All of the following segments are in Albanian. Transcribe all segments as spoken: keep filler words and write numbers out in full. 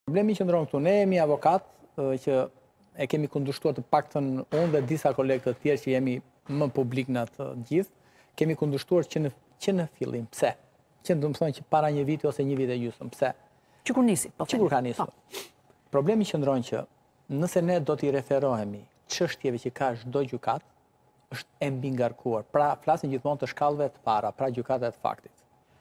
Problemi që ndronë këtu, ne jemi avokat që e kemi kundërshtuar të paktën unë dhe disa kolegë të tjerë që jemi më publik në të gjithë, kemi kundërshtuar që në, që në fillim. Pse? Që në më thonë që para një viti ose një vit e gjysmë. Pse? Që kur nisi? Po që kur ka nisur. Problemi që ndronë që nëse ne do t'i referohemi çështjeve që ka çdo gjykat, është e mbi ngarkuar. Pra, flasin gjithmonë të shkallëve të para, pra gjykatave të faktit.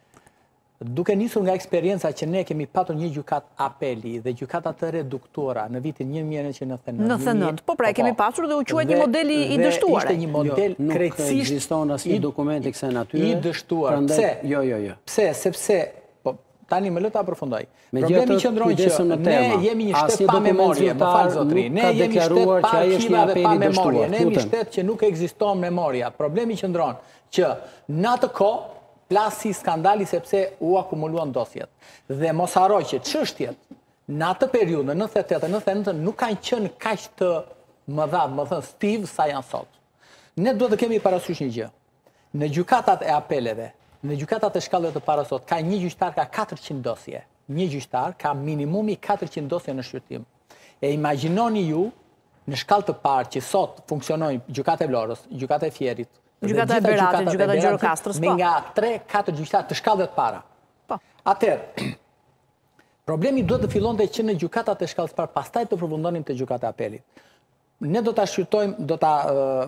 Duke nisur nga eksperienca që ne kemi patur një gjykat apeli dhe gjykata të reduktuara në vitin një mijë e nëntëqind e nëntëdhjetë. nëntëdhjetë e nëntë, po pra e kemi pasur dhe u quajt një modeli i dështuar. Ishte një model krejtësisht... Nuk ekziston asnjë dokument i kësaj natyre. I dështuar. Pse? Jo, jo, jo. Pse? Sepse, po, tani më lë ta përfundoj. Problemi që ndron që ne jemi një shtet pa memorie, më fal zotëri. Ne jemi një shtet pa arkiva dhe pa memorie. Ne jemi një shtet që nuk ekziston memoria. Problemi që ndron që në atë kohë plasi skandali sepse u akumuluan dosjet. Dhe mos harroj që çështjet në atë periudhë, në nëntëdhjetë e tetë nëntëdhjetë e nëntë, nuk kanë qenë kaq të mëdha, më thënë stiv sa janë sot. Ne duhet të kemi parasysh një gjë. Në gjykatat e apeleve, në gjykatat e shkallëve të para sot, ka një gjyqtar ka katërqind dosje. Një gjyqtar ka minimumi katërqind dosje në shqyrtim. E imagjinoni ju në shkallë të parë që sot funksionojnë gjykata e Vlorës, gjykata e Fierit, gjykata e Beratit, gjykata e Gjirokastrës, me nga tre katër gjyqtarë të shkallëve të para. Atëherë, problemi duhet të fillonte që në gjykatat e shkallës parë, pastaj të përfundonim te gjykata e apelit. Ne do ta shqyrtojmë, do ta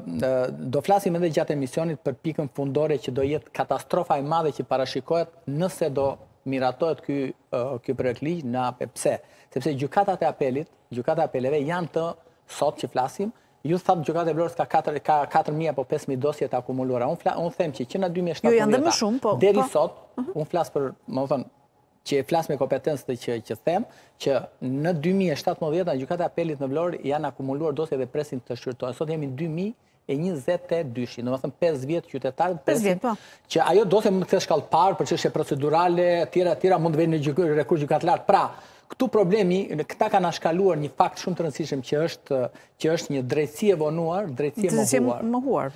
do flasim edhe gjatë emisionit për pikën fundore që do jetë katastrofa e madhe që parashikohet nëse do miratohet ky ky projekt ligj në A P E. Pse? Sepse gjykatat e apelit, gjykata e apeleve janë të sot që flasim. Ju thatë gjykata e Vlorës ka katër mijë apo pesë mijë dosje të akumuluara. Unë them që që në dy mijë e shtatëdhjetë deri sot, unë flas për, më thënë, që flas me kompetencë që që them, që në dy mijë e shtatëdhjetë në gjykata e apelit në Vlorë janë akumuluar dosje dhe presin të shqyrtohen. Sot jemi dy mijë e njëzet e dy, domethënë pesë vjet qytetarë presin. Që ajo dosje mund të kthehet shkallë parë për çështje procedurale, tjera tjera mund të vjen në rekurs gjykatlar. Pra, këtu problemi, këta kanë shkaluar një fakt shumë të rëndësishëm që është që është një drejtësi e vonuar, drejtësi e mohuar.